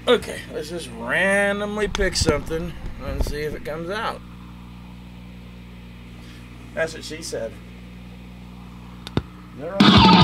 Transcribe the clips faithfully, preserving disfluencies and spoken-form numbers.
Okay, let's just randomly pick something and see if it comes out. That's what she said. They're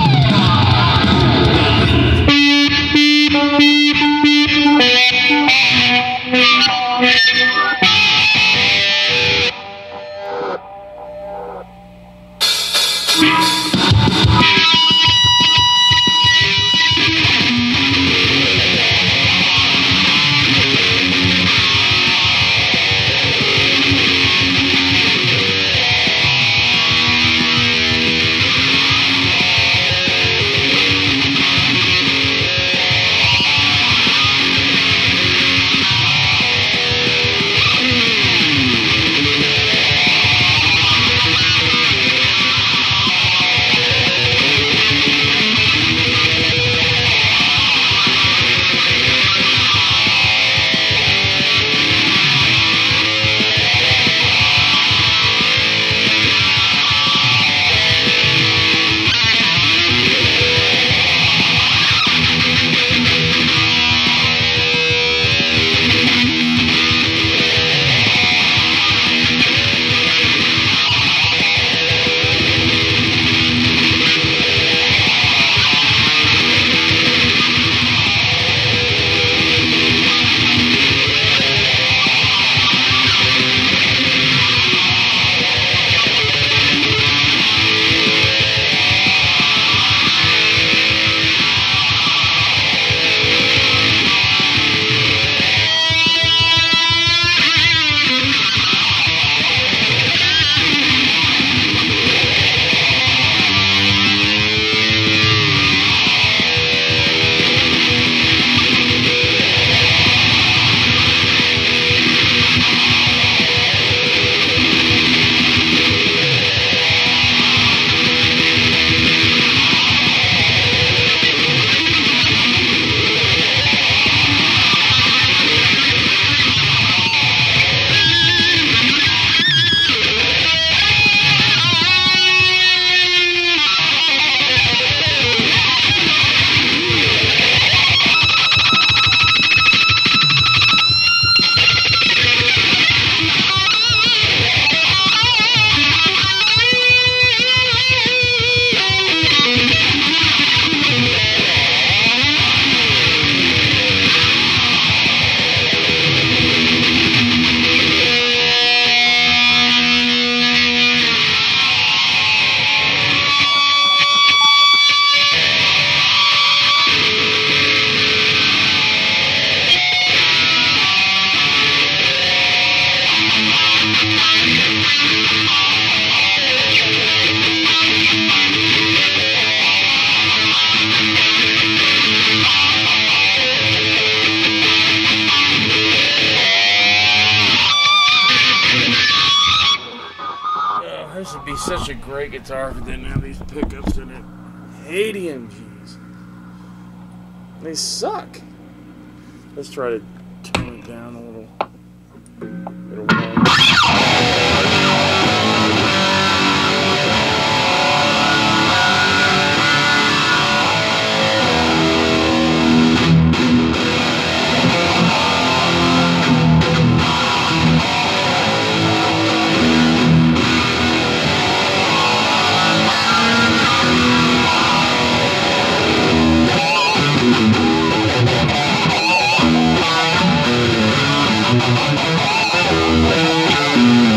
This would be such a great guitar if it didn't have these pickups in it. eighty M Gs. They suck. Let's try to tone it down a little. Little more. Thank you.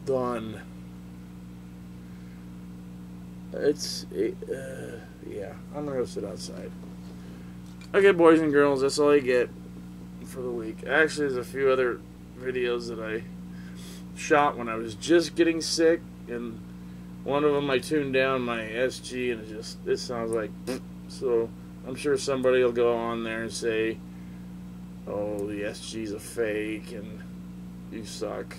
done. It's, it, uh, yeah, I'm gonna go sit outside. Okay, boys and girls, that's all I get for the week. Actually, there's a few other videos that I shot when I was just getting sick, and one of them I tuned down my S G, and it just, it sounds like, so I'm sure somebody will go on there and say, oh, the S G's a fake, and you suck.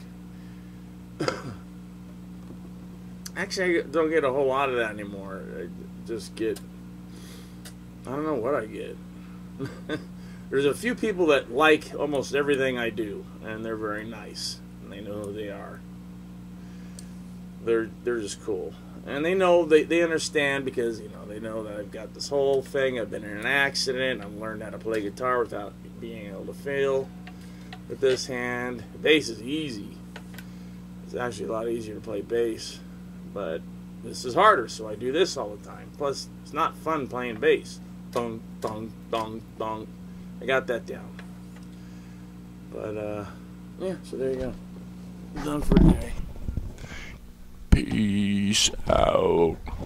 Actually, I don't get a whole lot of that anymore. I just get, I don't know what I get. There's a few people that like almost everything I do, and they're very nice, and they know who they are. They're they're just cool, and they know they they understand because you know they know that I've got this whole thing. I've been in an accident. I've learned how to play guitar without being able to feel with this hand. Bass is easy. It's actually a lot easier to play bass, but this is harder, so I do this all the time. Plus, it's not fun playing bass. Dong, dong, dong, dong. I got that down. But, uh, yeah, so there you go. Done for today. Peace out.